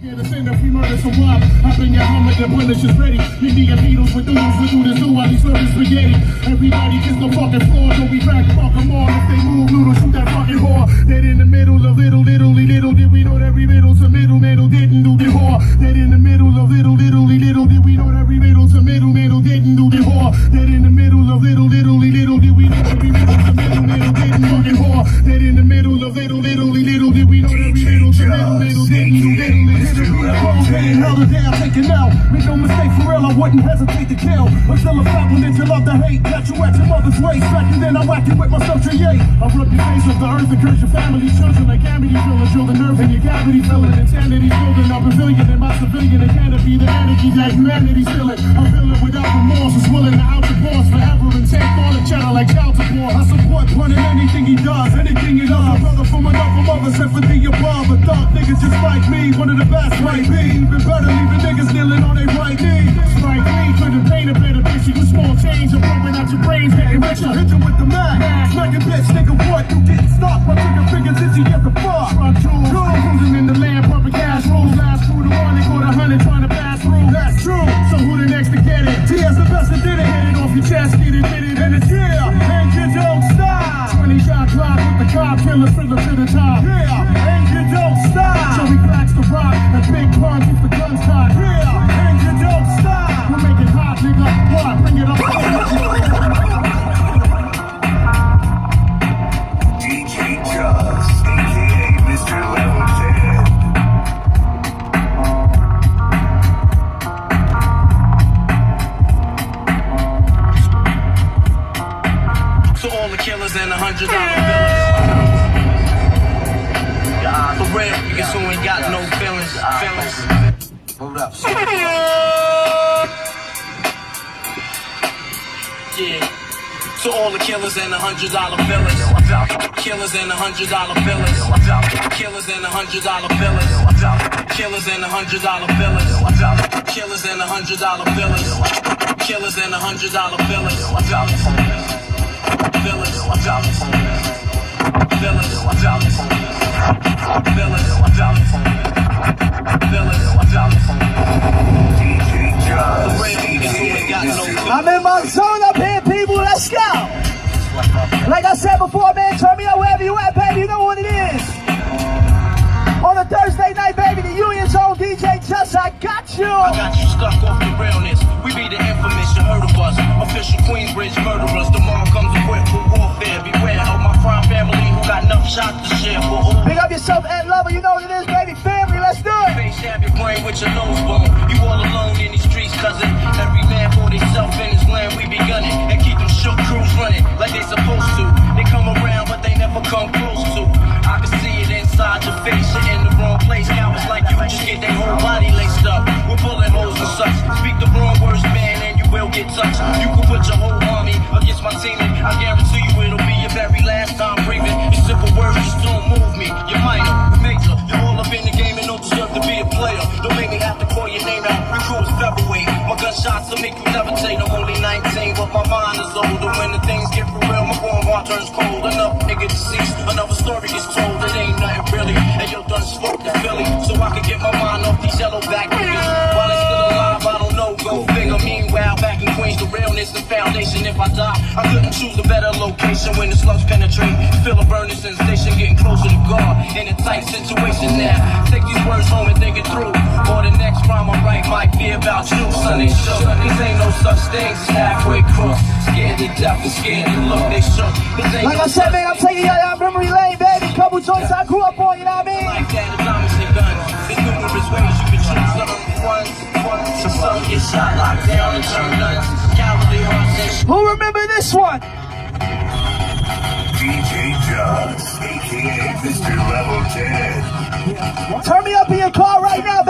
Yeah, the sin if we murder some wild. Hopping your helmet, the punish is ready. Indian Beatles with noodles, we do this too while he's serving spaghetti. Everybody kiss the fucking floor, don't be back, fuck them all. If they move, noodles, shoot that fucking whore. Dead in the middle of little, did we know that every middle's a middle didn't do the whore. Dead in the middle of little, did we know that every middle's a middle didn't do the whore. Dead in the middle of little, did we know that every middle's a middle didn't do the whore. Dead in the middle of little, did we know that every middle's a middle didn't do the whore. Another day I'm taking out. Make no mistake, for real, I wouldn't hesitate to kill. Until a fat one that you love to hate. Got you at your mother's waist. Second, then I whack you with my subject. I rub your face of the earth and curse your family. Children like Amity feeling, feel the nerve in your cavity feeling. Insanity's building a pavilion in my civilian. It can't be the energy that humanity's feeling. I'm feeling without remorse. Is willing to out the boss forever and take all the cheddar like child support. I support running anything he does, anything he loves. Brother from another mother, sympathy above. A thug nigga just like me, one of the best might be. Even better, leaving niggas kneeling on their right knee. Spike Lee couldn't paint a better picture. You small change, I'm blowing out your brains, getting richer. Hit you with the mag, smacking bitch, nigga, what? You getting stuck, my trigger fingers itchy as the fuck. Cruising in the land, pumping cash rules. Last crew to one, they caught 100 trying to pass through. That's true, so who the next to get it? T.S. the best that did it, hit it off your chest, get it, and it's here, and you don't stop. 20 shot clock with the cop, killer fiddler to the top. Yeah, and you don't stop. So he cracks the rock, that big punch with the guns cocked. Yeah, and you don't stop. We're making hot, nigga. What? Bring it up. DJ Just, a.k.a. Mr. Level 10. To all the killers and the $100 billers. For real, niggas who ain't got no feelings. Hold up. Yeah. To all the killers and the $100 billers. Killers and the $100 billers. Killers and the $100 billers. Killers and the $100 billers. Killers and the $100 billers. Killers and the $100 billers. I'm in my zone up here, people. Let's go. Like I said before, man, turn me up wherever you at, baby. You know what it is. On a Thursday night, baby, the Union Zone, DJ Just, I got you. I got you stuck off the realness. We be the infamous, you heard of us. Official Queensbridge murderers. Tomorrow comes equipped for warfare. Beware of my crime family who got enough shots to share for all. Pick up yourself, Ed Lover. You know what it is, baby. Family, let's do it. Face stab your brain with your nose bone. You all alone in these streets, cousin. Every man for themself in his land. We be gunning and keep them shook crews running like they supposed to. They come around, but they never come close to. I can see it inside your face. You're in the wrong place. Cowards like you just get their whole body laced up with bullet holes and such. Speak the wrong words, man, and you will get touched. You can put your whole army against my team, and I guarantee you it'll be your very last time breathing. Your simple words just don't move me. You're minor, you're major. You're all up in the game and don't deserve to be a player. Don't make me have to call your name out. Your crew is featherweight. My gunshots will make you levitate. I'm only 19, but my mind is older. When the things get for real, my warm heart turns cold. Another nigga deceased, another story gets told. It ain't nothing really, and yo done smoked the Philly, so I can get my mind off these yellow back niggas. While they still alive, I don't know, go figure. Meanwhile, back in Queens, the realness, the foundation. If I die, I couldn't choose a better location. When the slugs penetrate, feel a burning sensation, getting closer to God. In a tight situation now, take these words home and think it through. Or the next rhyme I write might be about you, son. They shook. These ain't no such things as halfway crooks. Scared to death and scared to look, they shook. Like I said, man, I'm taking y'all down memory lane, baby. Couple joints I grew up on, you know what I mean? Like that, it's diamonds and guns. There's numerous ways you can choose some. So some get shot, locked down, and turn guns. Cowardly hearts and Who remember this one? DJ Just, a.k.a. Mr. Level 10. Turn me up in your car right now,